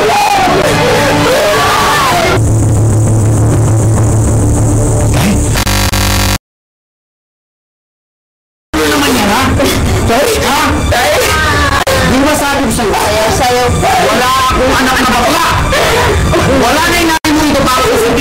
Sorry, ha? Di ba sabi ko sa'yo? Sayaw. Wala akong anak na bakla. Wala na yung nanay mo ito para